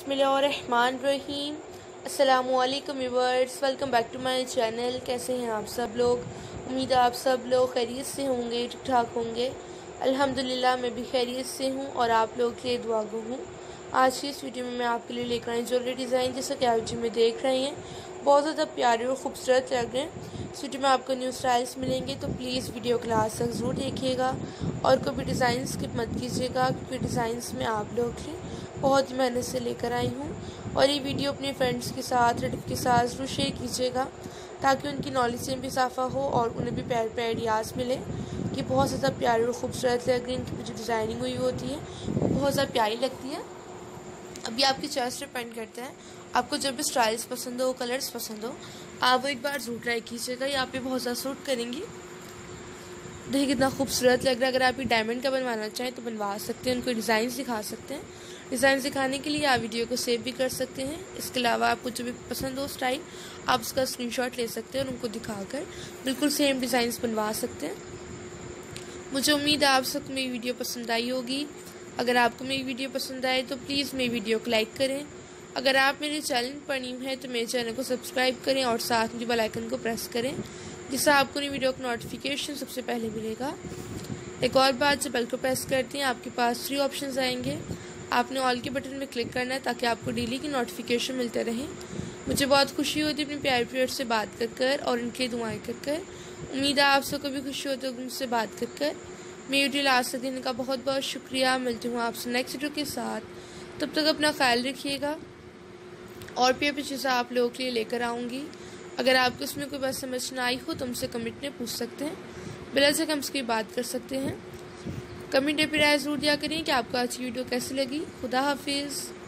बिस्मिल्लाहिर्रहमानिर्रहीम। अस्सलामुअलैकुम viewers, welcome back to my channel. कैसे हैं आप सब लोग? उम्मीद है आप सब लोग खैरियत से होंगे, ठीक ठाक होंगे। अल्हम्दुलिल्लाह मैं भी खैरियत से हूँ और आप लोग के लिए दुआ गो हूँ। आज की इस वीडियो में मैं आपके लिए लेकर आई ज्वेलरी डिज़ाइन, जैसा कि आप वीडियो में देख रहे हैं बहुत ज़्यादा प्यारे और ख़ूबसूरत लग रहे हैं। इस वीडियो में आपको न्यू स्टाइल्स मिलेंगे, तो प्लीज़ वीडियो को लास्ट तक ज़रूर देखिएगा और कोई भी डिज़ाइन स्किप मत कीजिएगा, क्योंकि डिज़ाइंस में आप लोग के बहुत मेहनत से लेकर आई हूँ। और ये वीडियो अपने फ्रेंड्स के साथ, रिलेटिव के साथ ज़रूर शेयर कीजिएगा, ताकि उनकी नॉलेज में भी इजाफा हो और उन्हें भी प्यारे प्यारे आइडियाज़ मिले कि बहुत ज़्यादा प्यारी और ख़ूबसूरत लग रही है। इनकी जो डिज़ाइनिंग हुई होती है वो बहुत ज़्यादा प्यारी लगती है। अभी आपकी चॉइस डिपेंड करता है, आपको जब भी स्टाइल्स पसंद हो, कलर्स पसंद हो, आप वो एक बार ज़रूर ट्राई कीजिएगा। ये आप पे बहुत ज़्यादा सूट करेंगी। देखिए कितना खूबसूरत लग रहा है। अगर आप ये डायमंड का बनवाना चाहें तो बनवा सकते हैं, उनको डिज़ाइन सिखा सकते हैं। डिज़ाइन सिखाने के लिए आप वीडियो को सेव भी कर सकते हैं। इसके अलावा आपको जो भी पसंद हो स्टाइल, आप उसका स्क्रीनशॉट ले सकते हैं और उनको दिखाकर बिल्कुल सेम डिज़ाइंस बनवा सकते हैं। मुझे उम्मीद है आप सबको मेरी वीडियो पसंद आई होगी। अगर आपको मेरी वीडियो पसंद आए तो प्लीज़ मेरी वीडियो को लाइक करें। अगर आप मेरे चैनल पर न्यू हैं तो मेरे चैनल को सब्सक्राइब करें और साथ में बेल आइकन को प्रेस करें, जिससे आपको नई वीडियो का नोटिफिकेशन सबसे पहले मिलेगा। एक और बात, जब बेल को प्रेस करते हैं आपके पास 3 ऑप्शंस आएंगे। आपने ऑल के बटन में क्लिक करना है ताकि आपको डेली की नोटिफिकेशन मिलते रहे। मुझे बहुत खुशी होती है अपने प्यारे प्यारे से बात कर और इनके दुआएं कर। उम्मीद है आप सबको भी खुशी होती है मुझसे बात कर। मेरी वीडियो लास्ट तक देने का बहुत बहुत शुक्रिया। मिलती हूँ आपसे नेक्स्ट वीडियो के साथ। तब तक अपना ख्याल रखिएगा और भी चीज़ें आप लोगों के लिए लेकर आऊँगी। अगर आपको इसमें कोई बात समझ ना आई हो तो हमसे कमेंट में पूछ सकते हैं, बिला से हम इसकी बात कर सकते हैं। कमेंट पे राय ज़रूर दिया करें कि आपको आज की वीडियो कैसी लगी। खुदा हाफिज़।